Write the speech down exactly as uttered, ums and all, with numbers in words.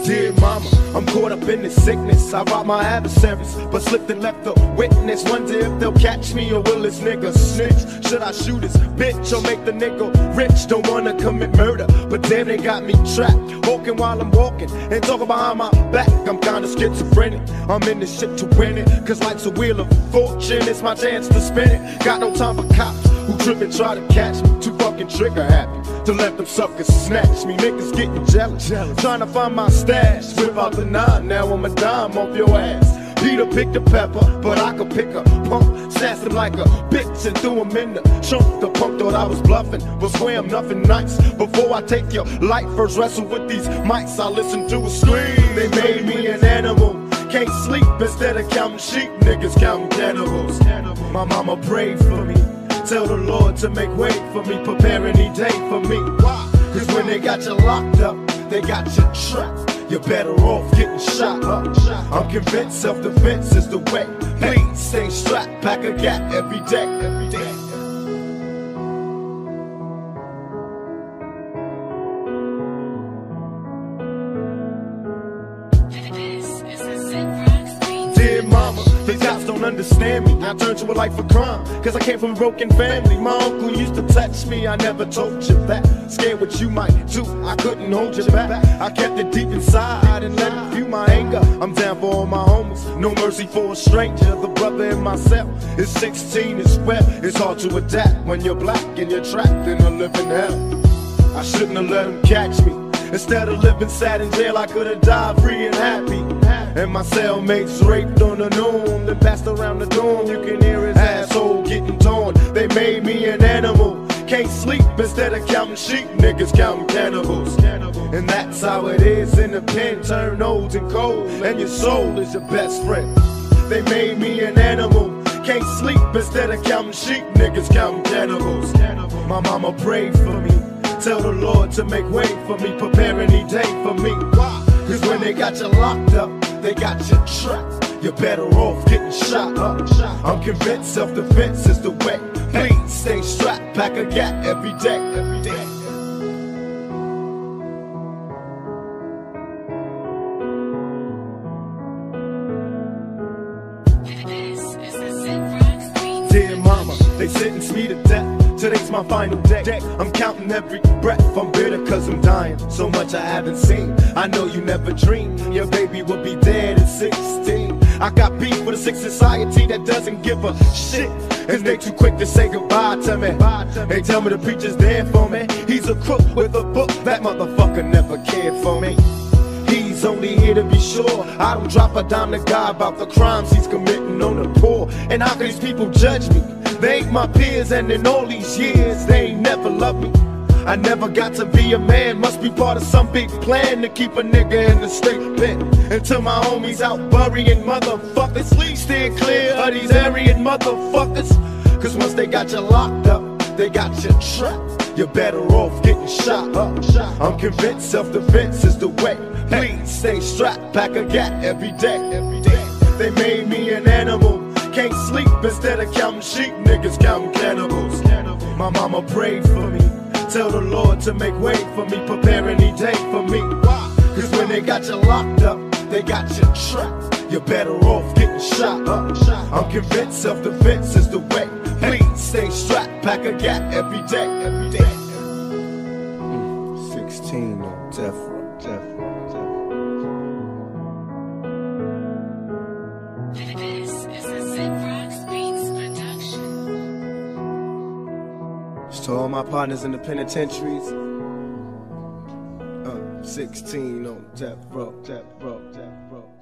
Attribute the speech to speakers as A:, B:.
A: Dear mama, I'm caught up in this sickness. I robbed my adversaries, but slipped and left a witness. Wonder if they'll catch me or will this nigga snitch? Should I shoot this bitch or make the nigga rich? Don't wanna commit murder, but damn they got me trapped. Walking while I'm walking and talking behind my back. I'm kinda schizophrenic, I'm in this shit to win it. Cause life's a wheel of fortune, it's my chance to spin it. Got no time for cops who trip and try to catch me. Too fucking trigger happy to let them suckers snatch me. Niggas getting jealous, jealous. Trying to find my stash. Whip out the nine, now I'm a dime off your ass. Peter picked a pepper, but I could pick a punk. Sassed him like a bitch and threw him in the trunk. The punk thought I was bluffing, but swear I'm nothing nice. Before I take your life, first wrestle with these mics. I listen to a scream, they made me an animal. Can't sleep instead of counting sheep, niggas counting cannibals. My mama prayed for me, tell the Lord to make way for me, prepare any day for me. Cause when they got you locked up, they got you trapped. You're better off getting shot up. I'm convinced self-defense is the way. Please stay strapped, pack a gat every day, every day. Dear mama, these cops don't understand me. I turned to a life of crime, cause I came from a broken family. My uncle used to touch me, I never told you that. Scared what you might do, I couldn't hold you back. I kept it deep inside and let it fuel my anger. I'm down for all my homies, no mercy for a stranger. The brother in myself is sixteen as well. It's hard to adapt when you're black and you're trapped in a living hell. I shouldn't have let him catch me. Instead of living sad in jail, I could have died free and happy. And my cellmates raped on the noon, then passed around the dorm. You can hear his asshole getting torn. They made me an animal. Can't sleep instead of counting sheep, niggas counting cannibals. And that's how it is in the pen, turn old and cold, and your soul is your best friend. They made me an animal. Can't sleep instead of counting sheep, niggas counting cannibals. My mama prayed for me, tell the Lord to make way for me, prepare any day for me. Cause when they got you locked up, they got you trapped. You're better off getting shot up. I'm convinced self-defense is the way. Please stay strapped, pack a gat every day, every day. Dear mama, they sentence me to death. Today's my final day. I'm counting every breath. I'm bitter cause I'm dying. So much I haven't seen. I know you never dreamed your baby will be dead at sixteen. I got beef with a sick society that doesn't give a shit, and they too quick to say goodbye to me. They tell me the preacher's there for me. He's a crook with a book. That motherfucker never cared for me. He's only here to be sure I don't drop a dime to God about the crimes he's committing on the poor. And how can these people judge me? They ain't my peers, and in all these years they ain't never loved me. I never got to be a man, must be part of some big plan to keep a nigga in the state pen. Until my homies out burying motherfuckers, please stay clear of these Aryan motherfuckers. Cause once they got you locked up, they got you trapped. You're better off getting shot up. I'm convinced self-defense is the way. Please stay strapped, pack a gat every day, every day. They made me an animal. Can't sleep instead of counting sheep, niggas counting cannibals. My mama prayed for me, tell the Lord to make way for me, prepare any day for me. Cause when they got you locked up, they got you trapped. You're better off getting shot up. I'm convinced self-defense is the way. Please stay strapped, pack a gat every day, every day. sixteen on death row, death row, death row. To all my partners in the penitentiaries, uh, sixteen on death row, death row, death row.